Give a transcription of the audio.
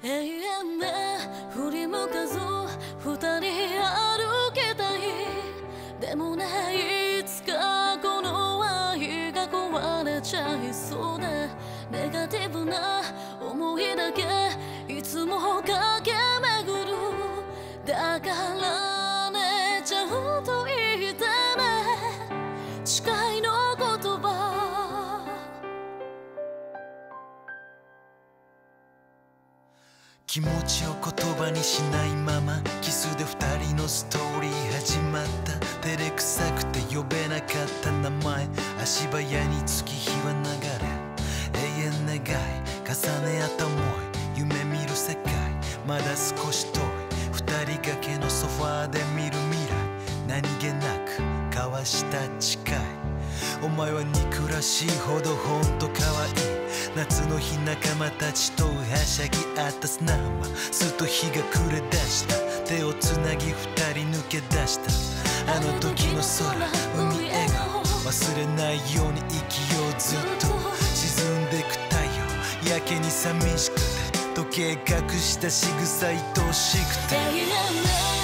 永遠で振り向かず二人歩けたい。でもね、いつかこの愛が壊れちゃいそうで、ネガティブな思いだけいつも駆け巡る。だからね、ちゃんと言ってね、誓いの言葉。 気持ちを言葉にしないままキスで二人のストーリー始まった。照れくさくて呼べなかった名前、足早に月日は流れ、永遠願い重ね合った想い、夢見る世界まだ少し遠い。二人掛けのソファーで見る未来、何気なく交わした誓い。お前は憎らしいほどほんと可愛い。夏の日仲間たちとはしゃぎ合った砂浜、すっと日が暮れ出した。手をつなぎ二人抜け出した。あの時の空、海、笑顔忘れないように生きよう。ずっと沈んでく太陽、やけに寂しくて時計隠した仕草愛おしくて。 永遠ね